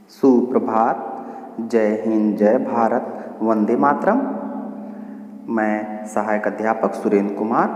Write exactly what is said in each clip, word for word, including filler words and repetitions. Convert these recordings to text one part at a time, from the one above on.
सुप्रभात। जय हिंद, जय भारत, वंदे मातरम। मैं सहायक अध्यापक सुरेंद्र कुमार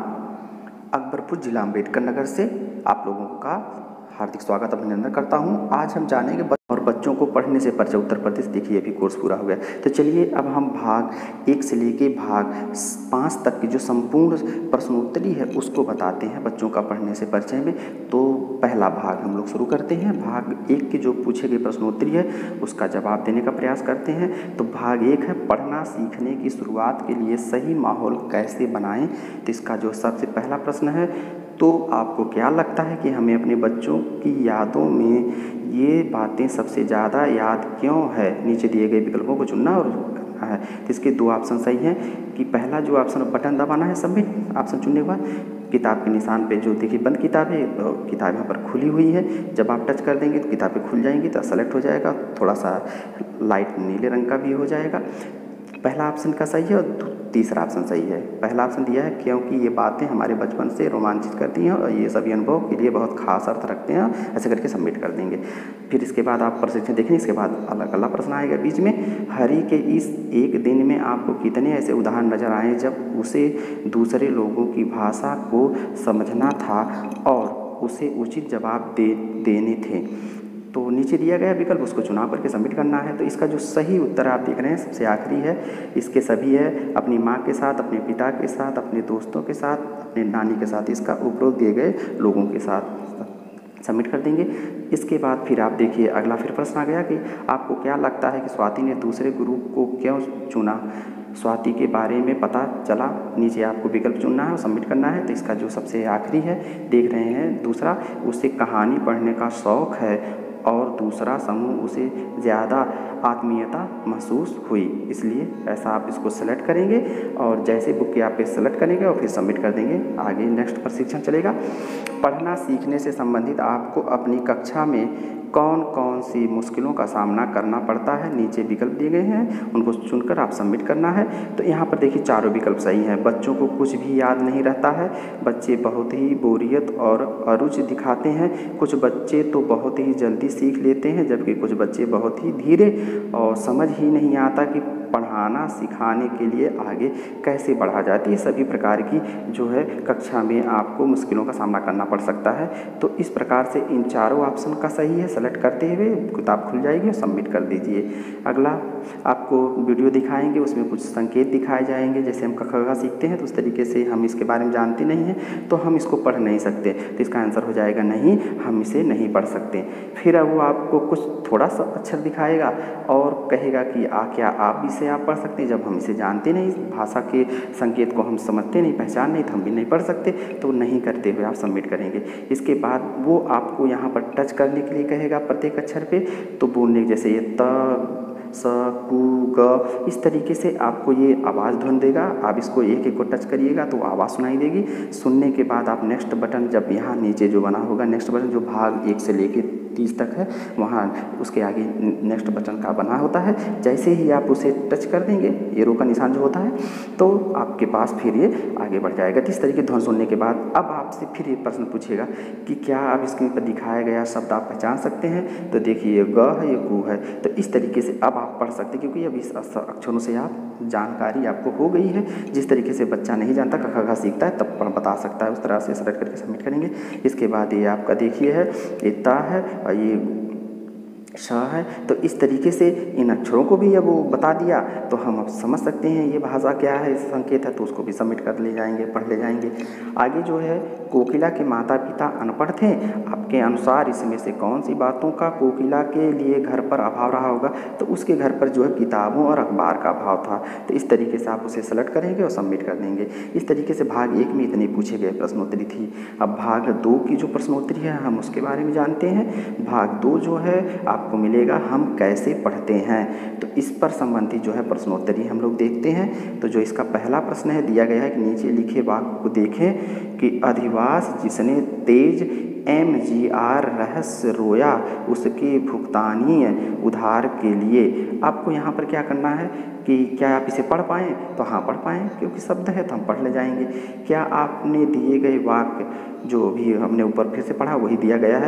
अकबरपुर जिला अम्बेडकर नगर से आप लोगों का हार्दिक स्वागत अभिनंदन करता हूं। आज हम जानेंगे और बच्चों को पढ़ने से परिचय उत्तर प्रदेश। देखिए अभी कोर्स पूरा हो गया, तो चलिए अब हम भाग एक से लेके भाग पाँच तक की जो संपूर्ण प्रश्नोत्तरी है उसको बताते हैं बच्चों का पढ़ने से परिचय में। तो पहला भाग हम लोग शुरू करते हैं। भाग एक के जो पूछे गए प्रश्नोत्तरी है उसका जवाब देने का प्रयास करते हैं। तो भाग एक है, पढ़ना सीखने की शुरुआत के लिए सही माहौल कैसे बनाएं। तो इसका जो सबसे पहला प्रश्न है, तो आपको क्या लगता है कि हमें अपने बच्चों की यादों में ये बातें सबसे ज़्यादा याद क्यों है। नीचे दिए गए विकल्पों को चुनना और करना है। तो इसके दो ऑप्शन सही हैं कि पहला जो ऑप्शन बटन दबाना है सबमिट ऑप्शन चुनने के बाद किताब के निशान पे जो देखिए बंद किताब है, किताब यहाँ पर खुली हुई है, जब आप टच कर सेलेक्ट तो किताबें खुल जाएंगी, तो सेलेक्ट हो जाएगा, थोड़ा सा लाइट नीले रंग का भी हो जाएगा। पहला ऑप्शन का सही है और तीसरा ऑप्शन सही है। पहला ऑप्शन दिया है क्योंकि ये बातें हमारे बचपन से रोमांचित करती हैं और ये सभी अनुभव के लिए बहुत खास अर्थ रखते हैं। ऐसे करके सबमिट कर देंगे। फिर इसके बाद आप प्रशिक्षण देखेंगे। इसके बाद अलग अलग प्रश्न आएगा बीच में। हरि के इस एक दिन में आपको कितने ऐसे उदाहरण नजर आए जब उसे दूसरे लोगों की भाषा को समझना था और उसे उचित जवाब दे देने थे। तो नीचे दिया गया विकल्प उसको चुनाव करके सबमिट करना है। तो इसका जो सही उत्तर आप देख रहे हैं सबसे आखिरी है। इसके सभी है अपनी माँ के साथ, अपने पिता के साथ, अपने दोस्तों के साथ, अपने नानी के साथ, इसका उपरोक्त दिए गए लोगों के साथ सबमिट कर देंगे। इसके बाद फिर आप देखिए अगला फिर प्रश्न आ गया कि आपको क्या लगता है कि स्वाति ने दूसरे ग्रुप को क्यों चुना। स्वाति के बारे में पता चला। नीचे आपको विकल्प चुनना है और सबमिट करना है। तो इसका जो सबसे आखिरी है देख रहे हैं दूसरा, उसे कहानी पढ़ने का शौक़ है और दूसरा समूह उसे ज़्यादा आत्मीयता महसूस हुई, इसलिए ऐसा आप इसको सेलेक्ट करेंगे और जैसे बुक के आप पे सेलेक्ट करेंगे और फिर सबमिट कर देंगे। आगे नेक्स्ट प्रशिक्षण चलेगा। पढ़ना सीखने से संबंधित आपको अपनी कक्षा में कौन कौन सी मुश्किलों का सामना करना पड़ता है। नीचे विकल्प दिए गए हैं, उनको चुनकर आप सबमिट करना है। तो यहाँ पर देखिए चारों विकल्प सही हैं। बच्चों को कुछ भी याद नहीं रहता है, बच्चे बहुत ही बोरियत और अरुचि दिखाते हैं, कुछ बच्चे तो बहुत ही जल्दी सीख लेते हैं जबकि कुछ बच्चे बहुत ही धीरे, और समझ ही नहीं आता कि पढ़ाना सिखाने के लिए आगे कैसे बढ़ा जाती है। सभी प्रकार की जो है कक्षा में आपको मुश्किलों का सामना करना पड़ सकता है। तो इस प्रकार से इन चारों ऑप्शन का सही है। सेलेक्ट करते हुए किताब खुल जाएगी और सबमिट कर दीजिए। अगला आपको वीडियो दिखाएंगे, उसमें कुछ संकेत दिखाए जाएंगे। जैसे हम क ख ग सीखते हैं तो उस तरीके से हम इसके बारे में जानते नहीं हैं तो हम इसको पढ़ नहीं सकते। तो इसका आंसर हो जाएगा नहीं, हम इसे नहीं पढ़ सकते। फिर अब वो आपको कुछ थोड़ा सा अक्षर दिखाएगा और कहेगा कि आ क्या आप इसे आप पढ़ सकते हैं। जब हम इसे जानते नहीं, भाषा के संकेत को हम समझते नहीं, पहचान नहीं, तो हम भी नहीं पढ़ सकते। तो नहीं करते हुए आप सबमिट करेंगे। इसके बाद वो आपको यहाँ पर टच करने के लिए कहेगा प्रत्येक अक्षर पे। तो बोलने जैसे ये त स कु ग, इस तरीके से आपको ये आवाज़ ध्वनि देगा। आप इसको एक एक को टच करिएगा तो आवाज़ सुनाई देगी। सुनने के बाद आप नेक्स्ट बटन, जब यहाँ नीचे जो बना होगा नेक्स्ट बटन, जो भाग एक से लेके तीस तक है वहाँ उसके आगे नेक्स्ट बटन का बना होता है। जैसे ही आप उसे टच कर देंगे, एरो का निशान जो होता है, तो आपके पास फिर ये आगे बढ़ जाएगा। तो इस तरीके ध्वनि सुनने के बाद अब आपसे फिर ये प्रश्न पूछेगा कि क्या आप स्क्रीन पर दिखाया गया शब्द आप पहचान सकते हैं। तो देखिए ये ग है, ये कु है। तो इस तरीके से अब आप पढ़ सकते हैं क्योंकि अब इस अक्षरों से आप जानकारी आपको हो गई है। जिस तरीके से बच्चा नहीं जानता क ख ग सीखता है तब बता सकता है, उस तरह से सेलेक्ट करके सबमिट करेंगे। इसके बाद ये आपका देखिए है, ये ता है और ये श है। तो इस तरीके से इन अक्षरों को भी अब वो बता दिया तो हम अब समझ सकते हैं ये भाषा क्या है, संकेत है, तो उसको भी सबमिट कर ले जाएंगे, पढ़ ले जाएंगे। आगे जो है, कोकिला के माता पिता अनपढ़ थे, आपके अनुसार इसमें से कौन सी बातों का कोकिला के लिए घर पर अभाव रहा होगा। तो उसके घर पर जो है किताबों और अखबार का अभाव था। तो इस तरीके से आप उसे सेलेक्ट करेंगे और सबमिट कर देंगे। इस तरीके से भाग एक में इतने पूछे गए प्रश्नोत्तरी थी। अब भाग दो की जो प्रश्नोत्तरी है हम उसके बारे में जानते हैं। भाग दो जो है आपको मिलेगा हम कैसे पढ़ते हैं। तो इस पर संबंधित जो है प्रश्नोत्तरी हम लोग देखते हैं। तो जो इसका पहला प्रश्न है दिया गया है कि नीचे लिखे वाक्य को देखें कि अधिवास जिसने तेज एम जी आर रहस्य रोया उसके भुगतानीय उधार के लिए। आपको यहाँ पर क्या करना है कि क्या आप इसे पढ़ पाएँ। तो हाँ पढ़ पाएँ क्योंकि शब्द है तो हम पढ़ ले जाएंगे। क्या आपने दिए गए वाक्य जो भी हमने ऊपर फिर से पढ़ा वही दिया गया है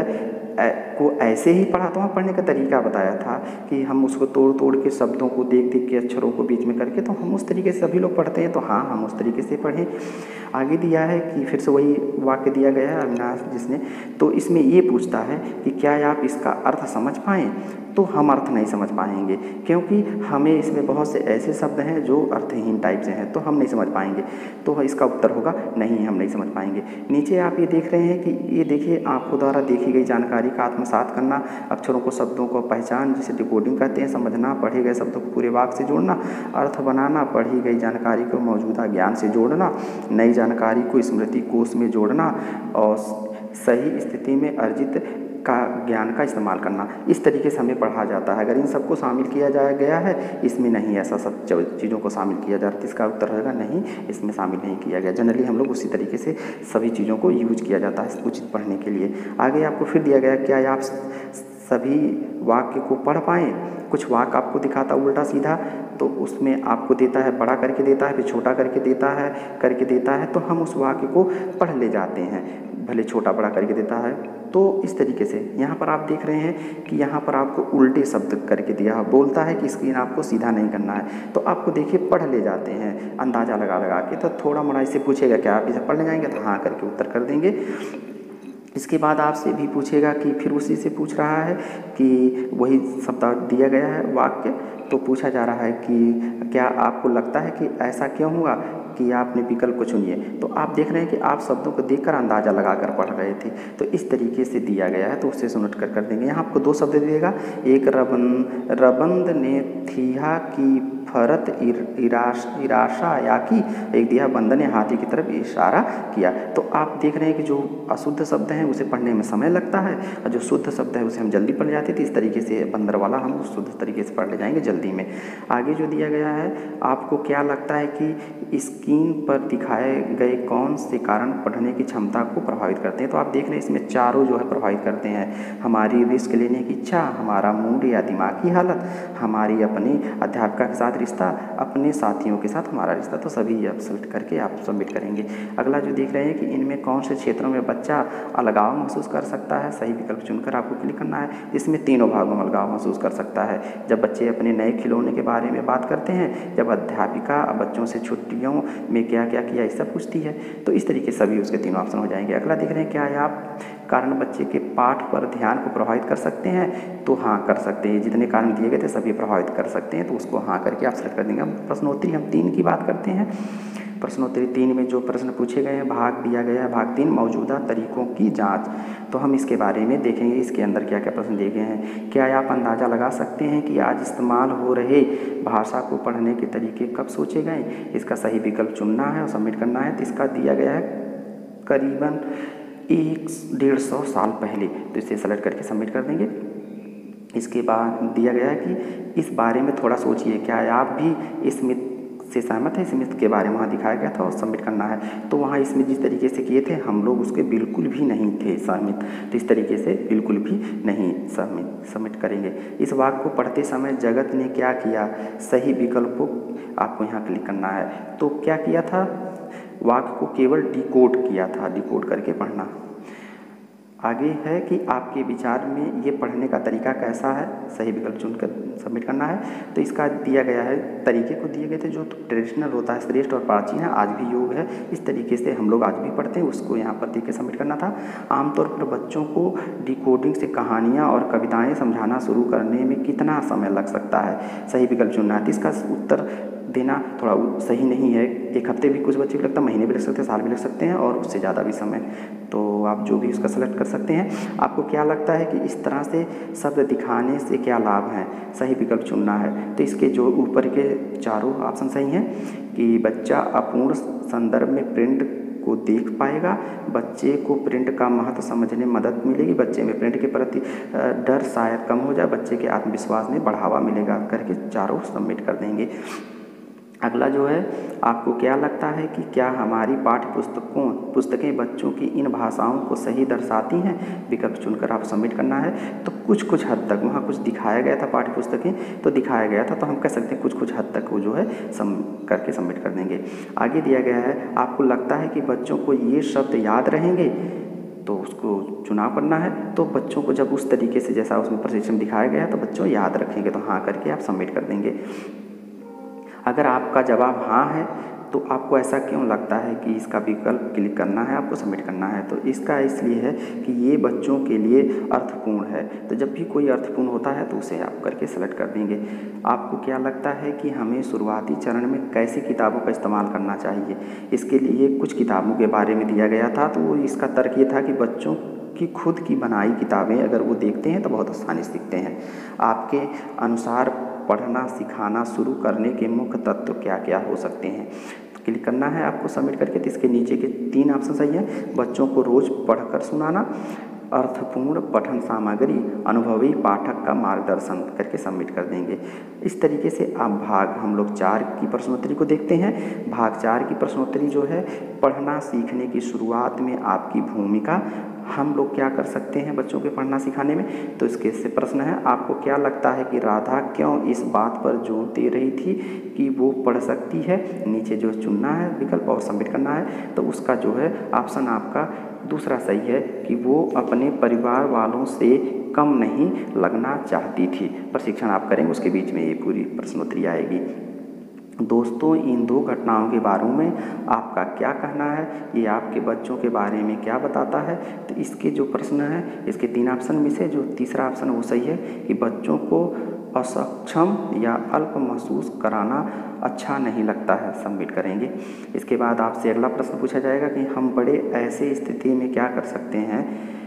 को ऐसे ही पढ़ा, तो वहाँ पढ़ने का तरीका बताया था कि हम उसको तोड़ तोड़ के शब्दों को देख देख के अक्षरों को बीच में करके, तो हम उस तरीके से सभी लोग पढ़ते हैं, तो हाँ हम उस तरीके से पढ़ें। आगे दिया है कि फिर से वही वाक्य दिया गया है अविनाश जिसने, तो इसमें ये पूछता है कि क्या आप इसका अर्थ समझ पाएँ, तो हम अर्थ नहीं समझ पाएंगे क्योंकि हमें इसमें बहुत से ऐसे शब्द हैं जो अर्थहीन टाइप से हैं, तो हम नहीं समझ पाएंगे। तो इसका उत्तर होगा नहीं, हम नहीं समझ पाएंगे। नीचे आप ये देख रहे हैं कि ये देखिए आंखों द्वारा देखी गई जानकारी का आत्मसात करना, अक्षरों को शब्दों को पहचान जिसे डिकोडिंग कहते हैं, समझना, पढ़े गए शब्दों को पूरे वाक्य से जोड़ना, अर्थ बनाना, पढ़ी गई जानकारी को मौजूदा ज्ञान से जोड़ना, नई जानकारी को स्मृति कोश में जोड़ना और सही स्थिति में अर्जित का ज्ञान का इस्तेमाल करना। इस तरीके से हमें पढ़ा जाता है। अगर इन सबको शामिल किया जाया गया है, इसमें नहीं ऐसा सब चीज़ों को शामिल किया जा रहा है, इसका उत्तर रहेगा नहीं, इसमें शामिल नहीं किया गया। जनरली हम लोग उसी तरीके से सभी चीज़ों को यूज किया जाता है उचित पढ़ने के लिए। आगे आपको फिर दिया गया क्या आप सभी वाक्य को पढ़ पाएँ। कुछ वाक्य आपको दिखाता उल्टा सीधा, तो उसमें आपको देता है बड़ा करके देता है, फिर छोटा करके देता है करके देता है तो हम उस वाक्य को पढ़ ले जाते हैं, भले छोटा बड़ा करके देता है। तो इस तरीके से यहाँ पर आप देख रहे हैं कि यहाँ पर आपको उल्टे शब्द करके दिया है, बोलता है कि स्क्रीन आपको सीधा नहीं करना है, तो आपको देखिए पढ़ ले जाते हैं अंदाज़ा लगा लगा के। तो थोड़ा मोड़ा इससे पूछेगा क्या आप इसे पढ़ ले जाएंगे, तो हाँ करके उत्तर कर देंगे। इसके बाद आपसे भी पूछेगा कि फिर उसी से पूछ रहा है कि वही शब्द दिया गया है वाक्य, तो पूछा जा रहा है कि क्या आपको लगता है कि ऐसा क्यों हुआ कि आपने विकल्प को चुनिए। तो आप देख रहे हैं कि आप शब्दों को देखकर अंदाज़ा लगाकर पढ़ रहे थे, तो इस तरीके से दिया गया है, तो उससे सुनट कर कर देंगे। यहाँ आपको दो शब्द दिएगा, एक रबंद रबंद ने थिया की फरत इराश इराशा या की, एक दिया बंदर ने हाथी की तरफ इशारा किया। तो आप देख रहे हैं कि जो अशुद्ध शब्द हैं उसे पढ़ने में समय लगता है और जो शुद्ध शब्द है उसे हम जल्दी पढ़ जाते थे। इस तरीके से बंदर वाला हम शुद्ध तरीके से पढ़ ले जाएंगे जल्दी में। आगे जो दिया गया है, आपको क्या लगता है कि स्क्रीन पर दिखाए गए कौन से कारण पढ़ने की क्षमता को प्रभावित करते हैं। तो आप देख रहे हैं इसमें चारों जो है प्रभावित करते हैं, हमारी रिस्क लेने की इच्छा, हमारा मूड या दिमागी हालत, हमारी अपनी अध्यापिका के साथ रिश्ता, अपने साथियों के साथ हमारा रिश्ता। तो सभी आप सेलेक्ट करके आप सबमिट करेंगे। अगला जो देख रहे हैं कि इनमें कौन से क्षेत्रों में बच्चा अलगाव महसूस कर सकता है, सही विकल्प चुनकर आपको क्लिक करना है। इसमें तीनों भागों में अलगाव महसूस कर सकता है, जब बच्चे अपने नए खिलौने के बारे में बात करते हैं, जब अध्यापिका बच्चों से छुट्टियों में क्या क्या किया ये सब पूछती है। तो इस तरीके सभी उसके तीनों ऑप्शन हो जाएंगे। अगला देख रहे हैं क्या आप कारण बच्चे के पाठ पर ध्यान को प्रभावित कर सकते हैं, तो हाँ कर सकते हैं। जितने कारण दिए गए थे सभी प्रभावित कर सकते हैं, तो उसको हाँ करके आप सेलेक्ट कर देंगे। प्रश्नोत्तरी हम तीन की बात करते हैं। प्रश्नोत्तरी तीन में जो प्रश्न पूछे गए हैं, भाग दिया गया है भाग तीन मौजूदा तरीकों की जांच, तो हम इसके बारे में देखेंगे इसके अंदर क्या क्या प्रश्न दिए गए हैं। क्या आप अंदाज़ा लगा सकते हैं कि आज इस्तेमाल हो रहे भाषा को पढ़ने के तरीके कब सोचे गए। इसका सही विकल्प चुनना है और सबमिट करना है। तो इसका दिया गया है करीबन एक डेढ़ सौ साल पहले, तो इसे सेलेक्ट करके सबमिट कर देंगे। इसके बाद दिया गया है कि इस बारे में थोड़ा सोचिए, क्या आप भी स्मिथ से सहमत है। स्मिथ के बारे में वहाँ दिखाया गया था और सबमिट करना है। तो वहाँ स्मिथ जिस तरीके से किए थे हम लोग उसके बिल्कुल भी नहीं थे सहमत, तो इस तरीके से बिल्कुल भी नहीं सहमत सबमिट करेंगे। इस वाक्य को पढ़ते समय जगत ने क्या किया, सही विकल्प को आपको यहाँ क्लिक करना है। तो क्या किया था, वाक्य को केवल डिकोड किया था, डिकोड करके पढ़ना। आगे है कि आपके विचार में ये पढ़ने का तरीका कैसा है, सही विकल्प चुनकर सबमिट करना है। तो इसका दिया गया है तरीके को दिए गए थे जो ट्रेडिशनल होता है, श्रेष्ठ और प्राचीन है, आज भी योग है, इस तरीके से हम लोग आज भी पढ़ते हैं, उसको यहाँ पर देख के सबमिट करना था। आमतौर पर बच्चों को डिकोडिंग से कहानियाँ और कविताएँ समझाना शुरू करने में कितना समय लग सकता है, सही विकल्प चुनना है। तो इसका उत्तर देना थोड़ा सही नहीं है, एक हफ्ते भी कुछ बच्चे को लगता है, महीने भी लग सकते हैं, साल भी लग सकते हैं और उससे ज़्यादा भी समय। तो आप जो भी उसका सेलेक्ट कर सकते हैं। आपको क्या लगता है कि इस तरह से शब्द दिखाने से क्या लाभ हैं, सही विकल्प चुनना है। तो इसके जो ऊपर के चारों ऑप्शन सही हैं कि बच्चा अपूर्ण संदर्भ में प्रिंट को देख पाएगा, बच्चे को प्रिंट का महत्व समझने में मदद मिलेगी, बच्चे में प्रिंट के प्रति डर शायद कम हो जाए, बच्चे के आत्मविश्वास में बढ़ावा मिलेगा करके चारों सबमिट कर देंगे। अगला जो है, आपको क्या लगता है कि क्या हमारी पाठ्य पुस्तकों पुस्तकें बच्चों की इन भाषाओं को सही दर्शाती हैं, विकल्प चुनकर आप सबमिट करना है। तो कुछ कुछ हद तक वहाँ कुछ दिखाया गया था, पाठ्य पुस्तकें तो दिखाया गया था, तो हम कह सकते हैं कुछ कुछ हद तक वो जो है सम करके सबमिट कर देंगे। आगे दिया गया है, आपको लगता है कि बच्चों को ये शब्द याद रहेंगे, तो उसको चुनाव करना है। तो बच्चों को जब उस तरीके से जैसा उसमें प्रशिक्षण दिखाया गया तो बच्चों याद रखेंगे, तो हाँ करके आप सबमिट कर देंगे। अगर आपका जवाब हाँ है तो आपको ऐसा क्यों लगता है कि इसका विकल्प क्लिक करना है, आपको सबमिट करना है, तो इसका इसलिए है कि ये बच्चों के लिए अर्थपूर्ण है। तो जब भी कोई अर्थपूर्ण होता है तो उसे आप करके सेलेक्ट कर देंगे। आपको क्या लगता है कि हमें शुरुआती चरण में कैसी किताबों का इस्तेमाल करना चाहिए? इसके लिए कुछ किताबों के बारे में दिया गया था। तो वो इसका तर्क ये था कि बच्चों की खुद की बनाई किताबें अगर वो देखते हैं तो बहुत आसानी से सीखते हैं। आपके अनुसार पढ़ना सिखाना शुरू करने के मुख्य तत्व क्या क्या हो सकते हैं? तो क्लिक करना है आपको सबमिट करके। तो इसके नीचे के तीन ऑप्शन सही है। बच्चों को रोज़ पढ़कर सुनाना, अर्थपूर्ण पठन सामग्री, अनुभवी पाठक का मार्गदर्शन करके सबमिट कर देंगे। इस तरीके से आप भाग हम लोग चार की प्रश्नोत्तरी को देखते हैं। भाग चार की प्रश्नोत्तरी जो है पढ़ना सीखने की शुरुआत में आपकी भूमिका, हम लोग क्या कर सकते हैं बच्चों के पढ़ना सिखाने में। तो इसके से प्रश्न है, आपको क्या लगता है कि राधा क्यों इस बात पर जोर दे रही थी कि वो पढ़ सकती है? नीचे जो चुनना है विकल्प और सबमिट करना है। तो उसका जो है ऑप्शन आपका दूसरा सही है कि वो अपने परिवार वालों से कम नहीं लगना चाहती थी। प्रशिक्षण आप करेंगे उसके बीच में ये पूरी प्रश्नोत्तरी आएगी। दोस्तों, इन दो घटनाओं के बारे में आपका क्या कहना है? ये आपके बच्चों के बारे में क्या बताता है? तो इसके जो प्रश्न हैं, इसके तीन ऑप्शन में से जो तीसरा ऑप्शन वो सही है कि बच्चों को असक्षम या अल्प महसूस कराना अच्छा नहीं लगता है। सबमिट करेंगे। इसके बाद आपसे अगला प्रश्न पूछा जाएगा कि हम बड़े ऐसे स्थिति में क्या कर सकते हैं?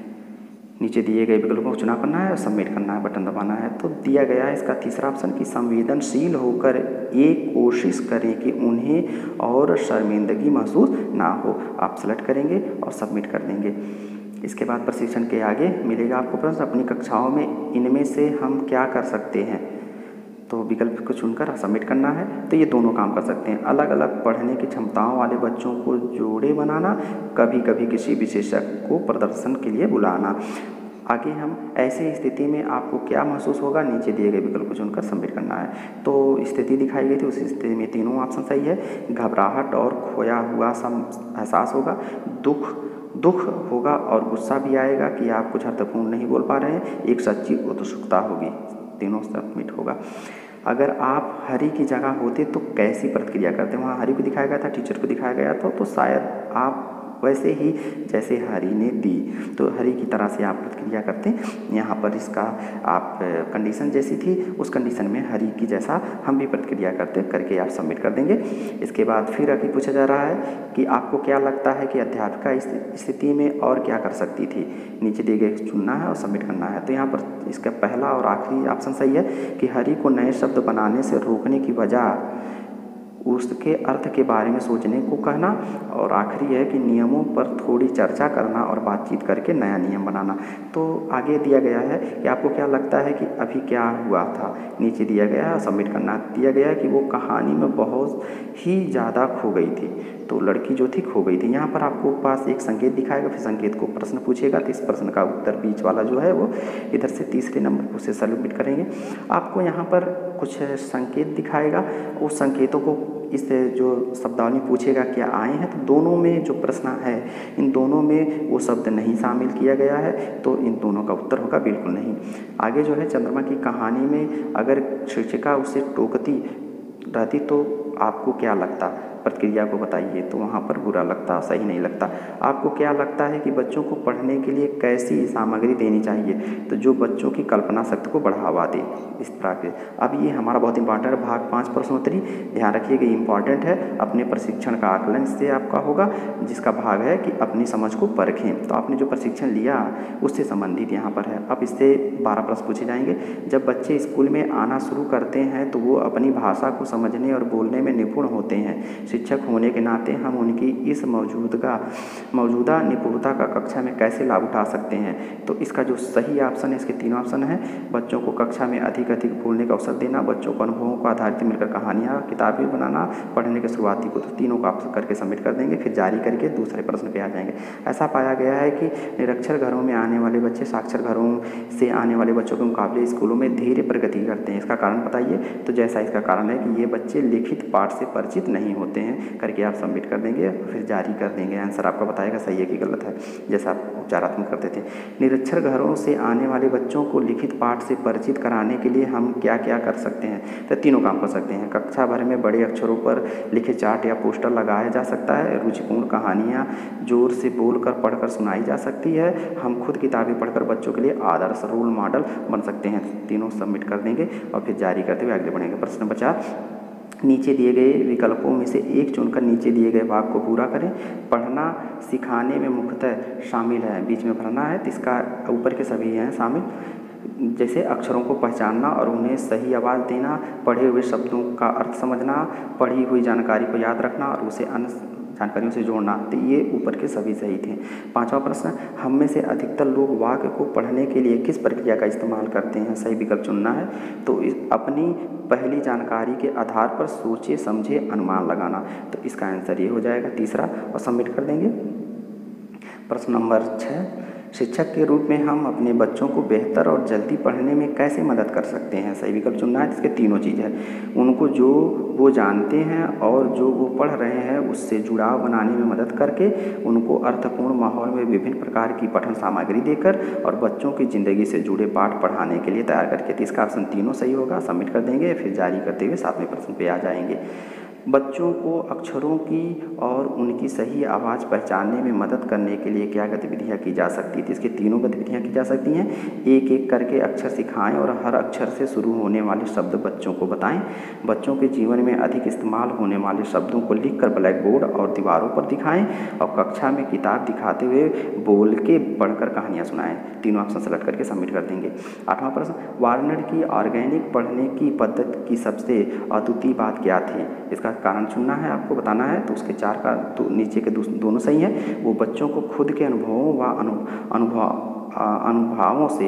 नीचे दिए गए विकल्पों को चुनाव करना है और सबमिट करना है, बटन दबाना है। तो दिया गया है इसका तीसरा ऑप्शन कि संवेदनशील होकर ये कोशिश करें कि उन्हें और शर्मिंदगी महसूस ना हो। आप सेलेक्ट करेंगे और सबमिट कर देंगे। इसके बाद प्रशिक्षण के आगे मिलेगा आपको प्रश्न, अपनी कक्षाओं में इनमें से हम क्या कर सकते हैं? तो विकल्प को चुनकर सबमिट करना है। तो ये दोनों काम कर सकते हैं, अलग अलग पढ़ने की क्षमताओं वाले बच्चों को जोड़े बनाना, कभी कभी किसी विशेषज्ञ को प्रदर्शन के लिए बुलाना। आगे हम ऐसी स्थिति में आपको क्या महसूस होगा, नीचे दिए गए विकल्प को चुनकर सबमिट करना है। तो स्थिति दिखाई गई थी, उस स्थिति में तीनों ऑप्शन सही है। घबराहट और खोया हुआ सा एहसास होगा, दुख दुख होगा और गुस्सा भी आएगा कि आप कुछ अर्थपूर्ण नहीं बोल पा रहे हैं, एक सच्ची उत्सुकता होगी। तीनों सबमिट होगा। अगर आप हरी की जगह होते तो कैसी प्रतिक्रिया करते? वहाँ हरी को दिखाया गया था, टीचर को दिखाया गया था, तो शायद आप वैसे ही जैसे हरी ने दी, तो हरी की तरह से आप प्रतिक्रिया करते हैं। यहाँ पर इसका आप कंडीशन जैसी थी, उस कंडीशन में हरी की जैसा हम भी प्रतिक्रिया करते करके आप सबमिट कर देंगे। इसके बाद फिर आगे पूछा जा रहा है कि आपको क्या लगता है कि अध्यापिका इस स्थिति में और क्या कर सकती थी? नीचे दिए गए चुनना है और सबमिट करना है। तो यहाँ पर इसका पहला और आखिरी ऑप्शन सही है कि हरी को नए शब्द बनाने से रोकने की बजाय उसके अर्थ के बारे में सोचने को कहना, और आखिरी है कि नियमों पर थोड़ी चर्चा करना और बातचीत करके नया नियम बनाना। तो आगे दिया गया है कि आपको क्या लगता है कि अभी क्या हुआ था? नीचे दिया गया है, सबमिट करना। दिया गया है कि वो कहानी में बहुत ही ज़्यादा खो गई थी, तो लड़की जो थी खो गई थी। यहाँ पर आपको पास एक संकेत दिखाएगा, फिर संकेत को प्रश्न पूछेगा, तो इस प्रश्न का उत्तर बीच वाला जो है वो इधर से तीसरे नंबर उसे सबमिट करेंगे। आपको यहाँ पर कुछ संकेत दिखाएगा, उस संकेतों को इस जो शब्दावली पूछेगा क्या आए हैं, तो दोनों में जो प्रश्न है इन दोनों में वो शब्द नहीं शामिल किया गया है, तो इन दोनों का उत्तर होगा बिल्कुल नहीं। आगे जो है चंद्रमा की कहानी में अगर शिक्षिका उसे टोकती रहती तो आपको क्या लगता? प्रतिक्रिया को बताइए। तो वहाँ पर बुरा लगता, सही नहीं लगता। आपको क्या लगता है कि बच्चों को पढ़ने के लिए कैसी सामग्री देनी चाहिए? तो जो बच्चों की कल्पना शक्ति को बढ़ावा दे, इस तरह के। अब ये हमारा बहुत इंपॉर्टेंट है, भाग पाँच प्रश्नोत्तरी, ध्यान रखिएगा इंपॉर्टेंट है। अपने प्रशिक्षण का आकलन इससे आपका होगा, जिसका भाग है कि अपनी समझ को परखें। तो आपने जो प्रशिक्षण लिया उससे संबंधित यहाँ पर है। अब इससे बारह प्रश्न पूछे जाएंगे। जब बच्चे स्कूल में आना शुरू करते हैं तो वो अपनी भाषा को समझने और बोलने में निपुण होते हैं। शिक्षक होने के नाते हम उनकी इस मौजूदा मौजूदा निपुणता का कक्षा में कैसे लाभ उठा सकते हैं? तो इसका जो सही ऑप्शन है, इसके तीन ऑप्शन हैं। बच्चों को कक्षा में अधिक अधिक बोलने का अवसर देना, बच्चों को अनुभवों को आधारित मिलकर कहानियाँ किताबें बनाना, पढ़ने के शुरुआती को, तो तीनों को आप करके सबमिट कर देंगे। फिर जारी करके दूसरे प्रश्न पे आ जाएंगे। ऐसा पाया गया है कि निरक्षर घरों में आने वाले बच्चे साक्षर घरों से आने वाले बच्चों के मुकाबले स्कूलों में धीरे प्रगति करते हैं। इसका कारण बताइए? तो जैसा इसका कारण है कि ये बच्चे लिखित पाठ से परिचित नहीं होते हैं करके आप सबमिट कर देंगे, फिर जारी कर देंगे। आंसर आपका बताएगा सही है कि गलत है, जैसा आप उपचारात्मक करते थे। निरक्षर घरों से आने वाले बच्चों को लिखित पाठ से परिचित कराने के लिए हम क्या क्या कर सकते हैं? तो तीनों काम कर सकते हैं। कक्षा भर में बड़े अक्षरों पर लिखे चार्ट या पोस्टर लगाया जा सकता है। रुचिपूर्ण कहानियाँ जोर से बोलकर पढ़कर सुनाई जा सकती है। हम खुद किताबें पढ़कर बच्चों के लिए आदर्श रोल मॉडल बन सकते हैं। तीनों सबमिट कर देंगे और फिर जारी करते हुए आगे बढ़ेंगे। प्रश्न नंबर चार, नीचे दिए गए विकल्पों में से एक चुनकर नीचे दिए गए भाग को पूरा करें। पढ़ना सिखाने में मुख्यतः शामिल है, बीच में भरना है, तो इसका ऊपर के सभी हैं शामिल, जैसे अक्षरों को पहचानना और उन्हें सही आवाज़ देना, पढ़े हुए शब्दों का अर्थ समझना, पढ़ी हुई जानकारी को याद रखना और उसे अन्य जानकारियों से जोड़ना। तो ये ऊपर के सभी सही थे। पांचवा प्रश्न, हम में से अधिकतर लोग वाक्य को पढ़ने के लिए किस प्रक्रिया का इस्तेमाल करते हैं? सही विकल्प चुनना है। तो इस अपनी पहली जानकारी के आधार पर सोचे समझे अनुमान लगाना, तो इसका आंसर ये हो जाएगा तीसरा, और सबमिट कर देंगे। प्रश्न नंबर छः, शिक्षक के रूप में हम अपने बच्चों को बेहतर और जल्दी पढ़ने में कैसे मदद कर सकते हैं? सही विकल्प चुनना है। इसके तीनों चीज़ है, उनको जो वो जानते हैं और जो वो पढ़ रहे हैं उससे जुड़ाव बनाने में मदद करके, उनको अर्थपूर्ण माहौल में विभिन्न प्रकार की पठन सामग्री देकर और बच्चों की ज़िंदगी से जुड़े पाठ पढ़ाने के लिए तैयार करके। तो इसका ऑप्शन तीनों सही होगा। सबमिट कर देंगे, फिर जारी करते हुए सातवें प्रश्न पे आ जाएंगे। बच्चों को अक्षरों की और उनकी सही आवाज़ पहचानने में मदद करने के लिए क्या गतिविधियाँ की जा सकती है? तो इसकी तीनों गतिविधियाँ की जा सकती हैं। एक एक करके अक्षर सिखाएं और हर अक्षर से शुरू होने वाले शब्द बच्चों को बताएं। बच्चों के जीवन में अधिक इस्तेमाल होने वाले शब्दों को लिखकर ब्लैक बोर्ड और दीवारों पर दिखाएं और कक्षा में किताब दिखाते हुए बोल के पढ़कर कहानियाँ सुनाएं। तीनों ऑप्शन सेलेक्ट करके सबमिट कर देंगे। आठवां प्रश्न, वार्नर की ऑर्गेनिक पढ़ने की पद्धति की सबसे अद्वितीय बात क्या थी? इसका कारण चुनना है, आपको बताना है। तो उसके चार का तो नीचे के दोनों सही हैं। वो बच्चों को खुद के अनुभवों व अनुभव अनुभवों से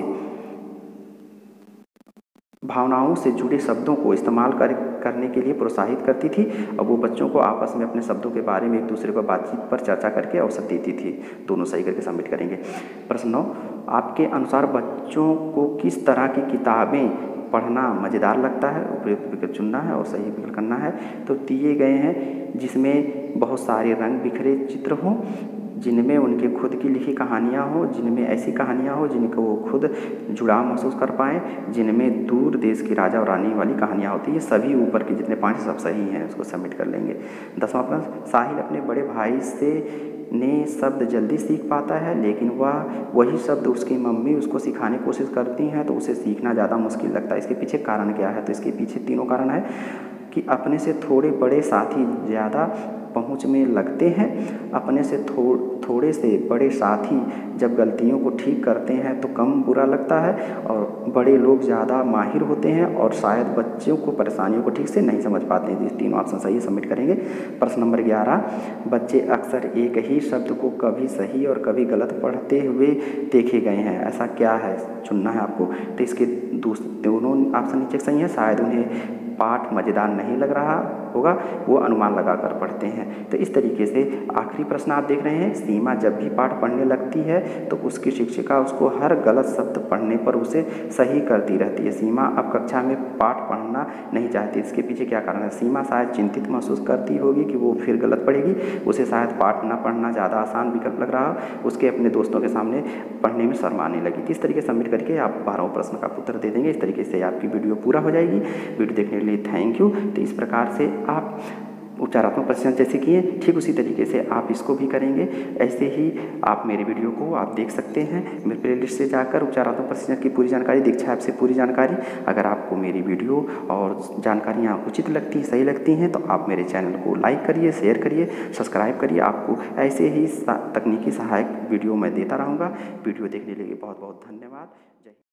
भावनाओं से जुड़े शब्दों को इस्तेमाल कर करने के लिए प्रोत्साहित करती थी और वो बच्चों को आपस में अपने शब्दों के बारे में एक दूसरे को बातचीत पर चर्चा करके अवसर देती थी। दोनों सही करके सबमिट करेंगे। प्रश्न नौ, आपके अनुसार बच्चों को किस तरह की किताबें पढ़ना मज़ेदार लगता है? उपयुक्त विकल्प चुनना है और सही विकल्प करना है। तो दिए गए हैं जिसमें बहुत सारे रंग बिखरे चित्र हों, जिनमें उनके खुद की लिखी कहानियाँ हो, जिनमें ऐसी कहानियाँ हो जिनको वो खुद जुड़ाव महसूस कर पाएँ, जिनमें दूर देश की राजा और रानी वाली कहानियाँ होती हैं। सभी ऊपर के जितने पाँच सब सही हैं, उसको सबमिट कर लेंगे। दसवां प्रश्न, साहिल अपने बड़े भाई से ने शब्द जल्दी सीख पाता है, लेकिन वह वही शब्द उसकी मम्मी उसको सिखाने की कोशिश करती हैं तो उसे सीखना ज़्यादा मुश्किल लगता है। इसके पीछे कारण क्या है? तो इसके पीछे तीनों कारण है कि अपने से थोड़े बड़े साथी ज़्यादा पहुंच में लगते हैं। अपने से थो, थोड़े से बड़े साथी जब गलतियों को ठीक करते हैं तो कम बुरा लगता है और बड़े लोग ज़्यादा माहिर होते हैं और शायद बच्चों को परेशानियों को ठीक से नहीं समझ पाते हैं। ये तीनों ऑप्शन सही सबमिट करेंगे। प्रश्न नंबर ग्यारह, बच्चे अक्सर एक ही शब्द को कभी सही और कभी गलत पढ़ते हुए देखे गए हैं, ऐसा क्या है? चुनना है आपको। तो इसके दोनों ऑप्शन नीचे सही है। शायद उन्हें पाठ मज़ेदार नहीं लग रहा होगा, वो अनुमान लगाकर पढ़ते हैं। तो इस तरीके से आखिरी प्रश्न आप देख रहे हैं, सीमा जब भी पाठ पढ़ने लगती है तो उसकी शिक्षिका उसको हर गलत शब्द पढ़ने पर उसे सही करती रहती है। सीमा अब कक्षा में पाठ पढ़ना नहीं चाहती, इसके पीछे क्या कारण है? सीमा शायद चिंतित महसूस करती होगी कि वो फिर गलत पढ़ेगी, उसे शायद पाठ न पढ़ना ज़्यादा आसान विकल्प लग रहा, उसके अपने दोस्तों के सामने पढ़ने में शर्माने लगी। इस तरीके से सबमिट करके आप बारहवें प्रश्न का उत्तर दे देंगे। इस तरीके से आपकी वीडियो पूरा हो जाएगी। वीडियो देखने के लिए थैंक यू। तो इस प्रकार से आप उपचारात्मक प्रश्न जैसे किए, ठीक उसी तरीके से आप इसको भी करेंगे। ऐसे ही आप मेरे वीडियो को आप देख सकते हैं मेरे प्लेलिस्ट से जाकर, उपचारात्मक प्रश्न की पूरी जानकारी, दीक्षा ऐप से पूरी जानकारी। अगर आपको मेरी वीडियो और जानकारियाँ उचित लगती हैं, सही लगती हैं, तो आप मेरे चैनल को लाइक करिए, शेयर करिए, सब्सक्राइब करिए। आपको ऐसे ही तकनीकी सहायक वीडियो मैं देता रहूँगा। वीडियो देखने के लिए बहुत बहुत धन्यवाद। जय